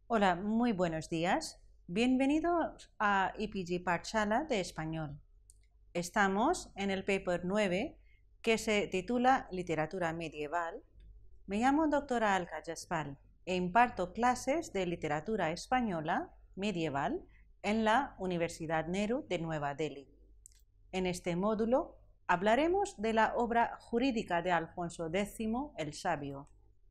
Hola, muy buenos días. Bienvenidos a EPG Pathshala de Español. Estamos en el paper 9 que se titula Literatura Medieval. Me llamo doctora Alka Jaspal e imparto clases de literatura española medieval en la Universidad Nehru de Nueva Delhi. En este módulo hablaremos de la obra jurídica de Alfonso X el Sabio.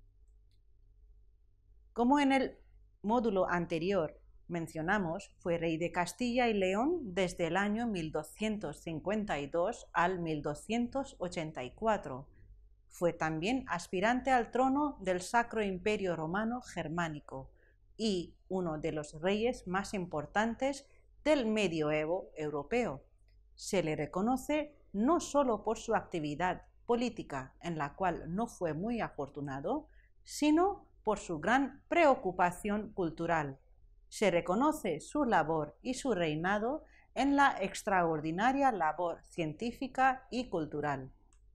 Como en el módulo anterior mencionamos, fue rey de Castilla y León desde el año 1252 al 1284. Fue también aspirante al trono del Sacro Imperio Romano Germánico y uno de los reyes más importantes del medioevo europeo. Se le reconoce no solo por su actividad política, en la cual no fue muy afortunado, sino por su gran preocupación cultural. Se reconoce su labor y su reinado en la extraordinaria labor científica y cultural.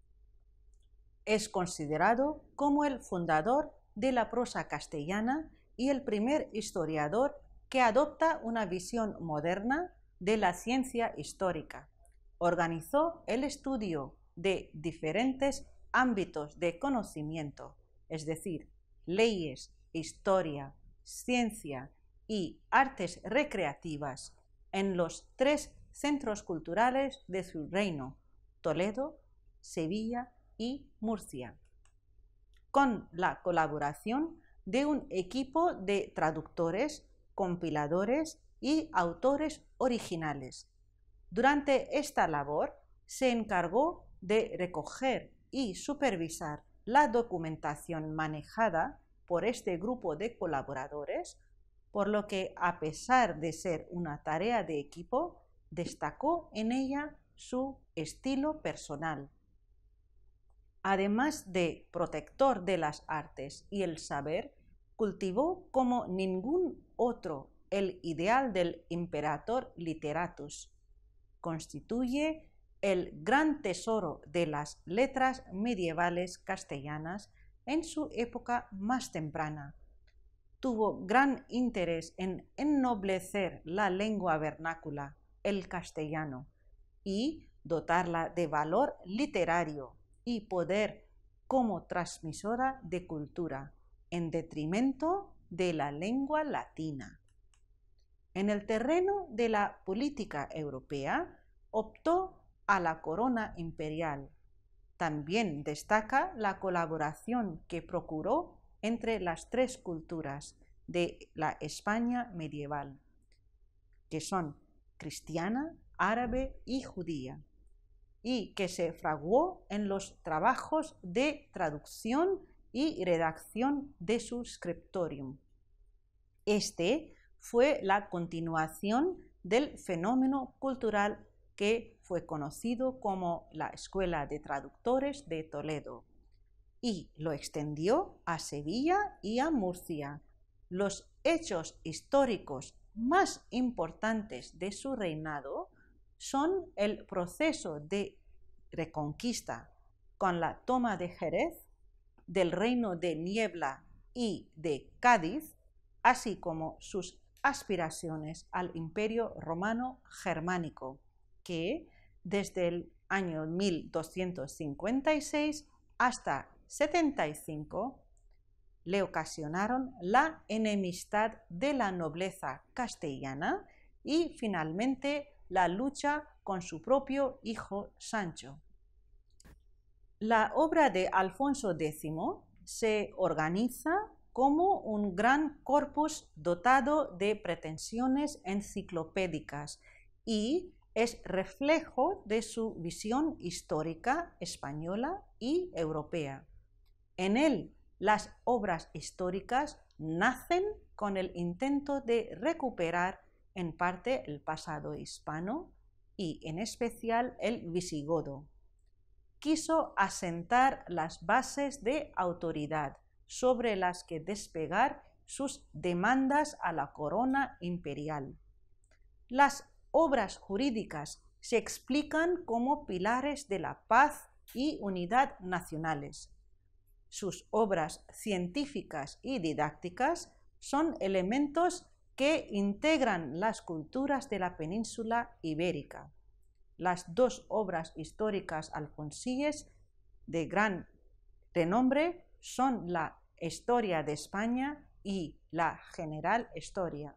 Es considerado como el fundador de la prosa castellana y el primer historiador que adopta una visión moderna de la ciencia histórica. Organizó el estudio de diferentes ámbitos de conocimiento, es decir, leyes, historia, ciencia y artes recreativas en los 3 centros culturales de su reino, Toledo, Sevilla y Murcia, con la colaboración de un equipo de traductores, compiladores y autores originales. Durante esta labor se encargó de recoger y supervisar la documentación manejada por este grupo de colaboradores, por lo que, a pesar de ser una tarea de equipo, destacó en ella su estilo personal. Además de protector de las artes y el saber, cultivó como ningún otro el ideal del imperator literatus. Constituye el gran tesoro de las letras medievales castellanas en su época más temprana. Tuvo gran interés en ennoblecer la lengua vernácula, el castellano, y dotarla de valor literario y poder como transmisora de cultura, en detrimento de la lengua latina. En el terreno de la política europea, optó a la corona imperial. También destaca la colaboración que procuró entre las 3 culturas de la España medieval, que son cristiana, árabe y judía, y que se fraguó en los trabajos de traducción y redacción de su scriptorium. Este fue la continuación del fenómeno cultural que fue conocido como la Escuela de Traductores de Toledo, y lo extendió a Sevilla y a Murcia. Los hechos históricos más importantes de su reinado son el proceso de reconquista con la toma de Jerez, del reino de Niebla y de Cádiz, así como sus aspiraciones al Imperio Romano Germánico, que desde el año 1256 hasta 75 le ocasionaron la enemistad de la nobleza castellana y finalmente la lucha con su propio hijo Sancho. La obra de Alfonso X se organiza como un gran corpus dotado de pretensiones enciclopédicas y es reflejo de su visión histórica española y europea. En él, las obras históricas nacen con el intento de recuperar en parte el pasado hispano y en especial el visigodo. Quiso asentar las bases de autoridad sobre las que despegar sus demandas a la corona imperial. Las obras jurídicas se explican como pilares de la paz y unidad nacionales. Sus obras científicas y didácticas son elementos que integran las culturas de la península ibérica. Las dos obras históricas alfonsíes de gran renombre son la Historia de España y la General Historia.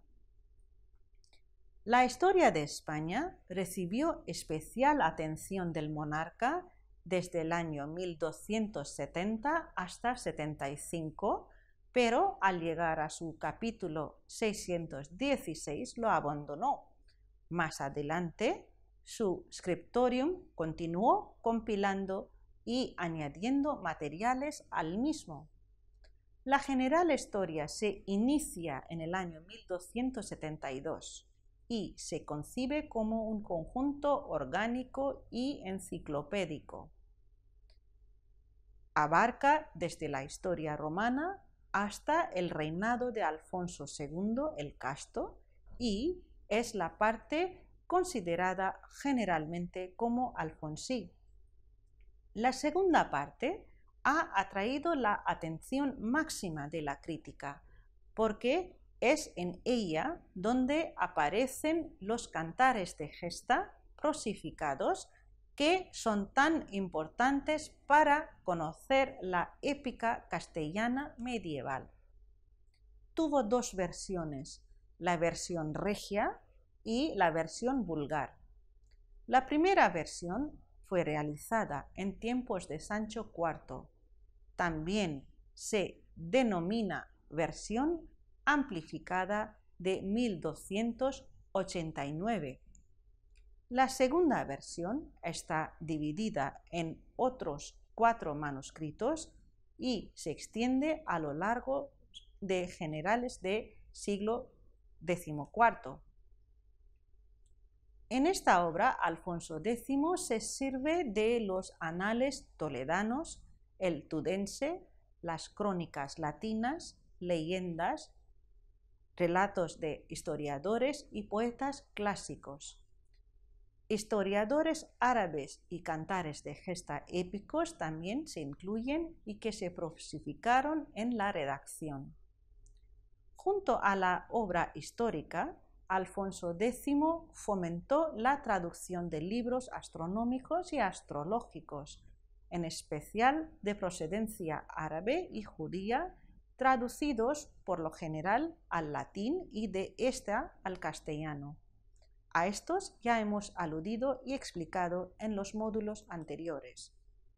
La Historia de España recibió especial atención del monarca desde el año 1270 hasta 75, pero al llegar a su capítulo 616 lo abandonó. Más adelante, su scriptorium continuó compilando y añadiendo materiales al mismo. La General Historia se inicia en el año 1272 y se concibe como un conjunto orgánico y enciclopédico. Abarca desde la historia romana hasta el reinado de Alfonso II el Casto y es la parte considerada generalmente como alfonsí. La segunda parte ha atraído la atención máxima de la crítica, porque es en ella donde aparecen los cantares de gesta prosificados que son tan importantes para conocer la épica castellana medieval. Tuvo dos versiones, la versión regia y la versión vulgar. La primera versión fue realizada en tiempos de Sancho IV. También se denomina versión amplificada de 1289. La segunda versión está dividida en otros 4 manuscritos y se extiende a lo largo de generales de siglo XIV. En esta obra, Alfonso X se sirve de los anales toledanos, el tudense, las crónicas latinas, leyendas, relatos de historiadores y poetas clásicos. Historiadores árabes y cantares de gesta épicos también se incluyen y que se prosificaron en la redacción. Junto a la obra histórica, Alfonso X fomentó la traducción de libros astronómicos y astrológicos, en especial de procedencia árabe y judía, traducidos por lo general al latín y de ésta al castellano. A estos ya hemos aludido y explicado en los módulos anteriores.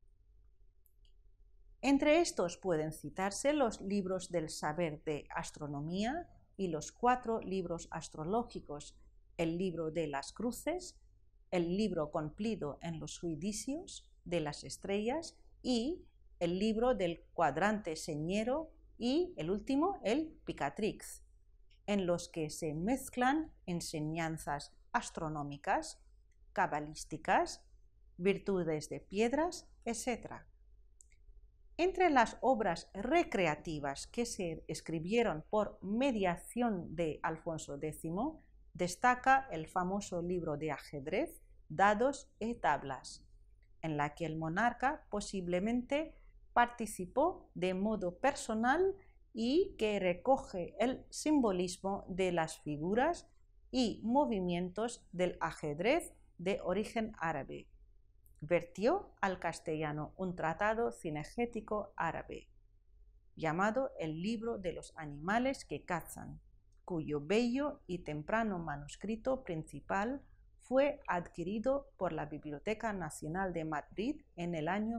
Entre estos pueden citarse los libros del saber de astronomía y los 4 libros astrológicos, el libro de las cruces, el libro completo en los juicios de las estrellas y el libro del cuadrante señero y el último, el Picatrix, en los que se mezclan enseñanzas astronómicas, cabalísticas, virtudes de piedras, etc. Entre las obras recreativas que se escribieron por mediación de Alfonso X, destaca el famoso libro de ajedrez, dados y tablas, en la que el monarca posiblemente participó de modo personal y que recoge el simbolismo de las figuras y movimientos del ajedrez de origen árabe. Vertió al castellano un tratado cinegético árabe, llamado El libro de los animales que cazan, cuyo bello y temprano manuscrito principal fue adquirido por la Biblioteca Nacional de Madrid en el año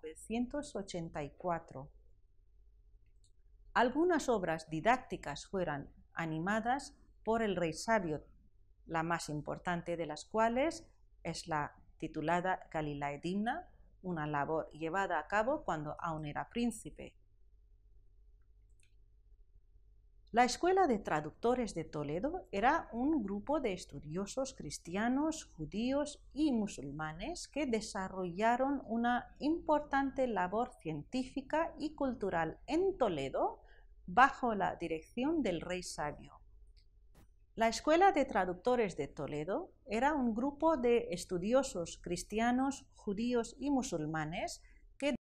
1984. Algunas obras didácticas fueron animadas por el rey sabio, la más importante de las cuales es la titulada Galilaedimna, una labor llevada a cabo cuando aún era príncipe. La Escuela de Traductores de Toledo era un grupo de estudiosos cristianos, judíos y musulmanes que desarrollaron una importante labor científica y cultural en Toledo bajo la dirección del rey sabio. La Escuela de Traductores de Toledo era un grupo de estudiosos cristianos, judíos y musulmanes